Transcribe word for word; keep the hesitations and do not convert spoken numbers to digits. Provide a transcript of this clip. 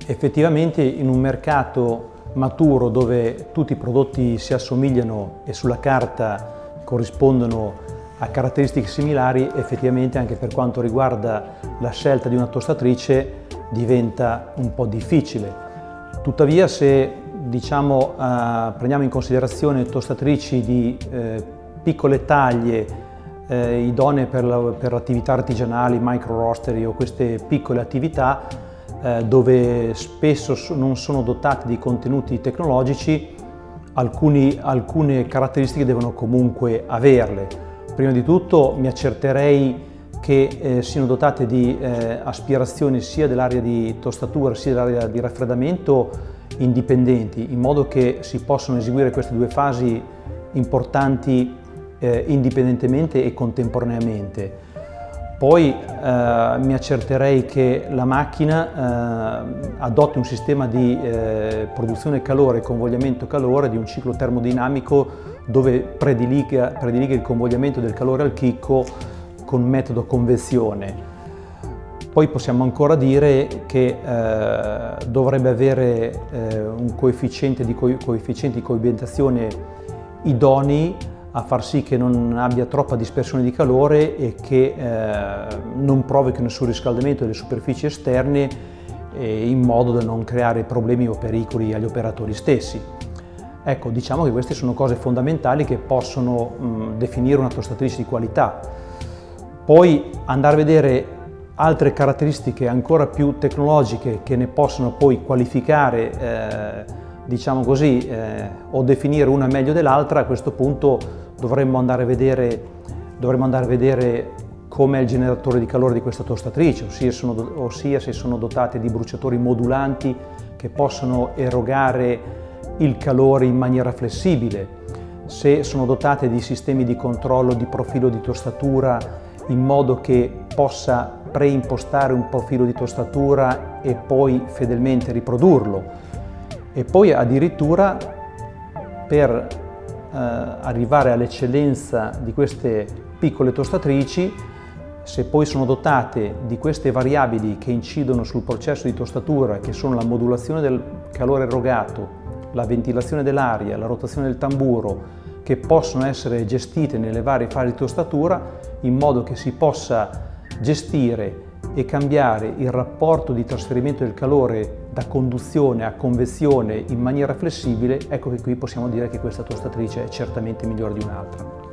Effettivamente in un mercato maturo dove tutti i prodotti si assomigliano e sulla carta corrispondono a caratteristiche similari, effettivamente anche per quanto riguarda la scelta di una tostatrice diventa un po' difficile. Tuttavia, se diciamo, eh, prendiamo in considerazione tostatrici di eh, piccole taglie eh, idonee per l'attività artigianali, micro roastery o queste piccole attività eh, dove spesso non sono dotate di contenuti tecnologici, alcuni, alcune caratteristiche devono comunque averle. Prima di tutto mi accerterei che eh, siano dotate di eh, aspirazioni sia dell'area di tostatura sia dell'area di raffreddamento indipendenti, in modo che si possano eseguire queste due fasi importanti eh, indipendentemente e contemporaneamente. Poi eh, mi accerterei che la macchina eh, adotti un sistema di eh, produzione calore e convogliamento calore di un ciclo termodinamico dove prediliga, prediliga il convogliamento del calore al chicco con metodo convezione. Poi possiamo ancora dire che eh, dovrebbe avere eh, un coefficiente di, co coefficienti di coibentazione idonei a far sì che non abbia troppa dispersione di calore e che eh, non provochino il surriscaldamento delle superfici esterne eh, in modo da non creare problemi o pericoli agli operatori stessi. Ecco, diciamo che queste sono cose fondamentali che possono mh, definire una tostatrice di qualità. Poi andare a vedere altre caratteristiche ancora più tecnologiche che ne possono poi qualificare, eh, diciamo così, eh, o definire una meglio dell'altra. A questo punto dovremmo andare a vedere, dovremmo andare a vedere com'è il generatore di calore di questa tostatrice, ossia, sono, ossia se sono dotate di bruciatori modulanti che possono erogare il calore in maniera flessibile, se sono dotate di sistemi di controllo di profilo di tostatura in modo che possa preimpostare un profilo di tostatura e poi fedelmente riprodurlo, e poi addirittura per eh, arrivare all'eccellenza di queste piccole tostatrici, se poi sono dotate di queste variabili che incidono sul processo di tostatura, che sono la modulazione del calore erogato, la ventilazione dell'aria, la rotazione del tamburo, che possono essere gestite nelle varie fasi di tostatura in modo che si possa gestire e cambiare il rapporto di trasferimento del calore da conduzione a convezione in maniera flessibile, ecco che qui possiamo dire che questa tostatrice è certamente migliore di un'altra.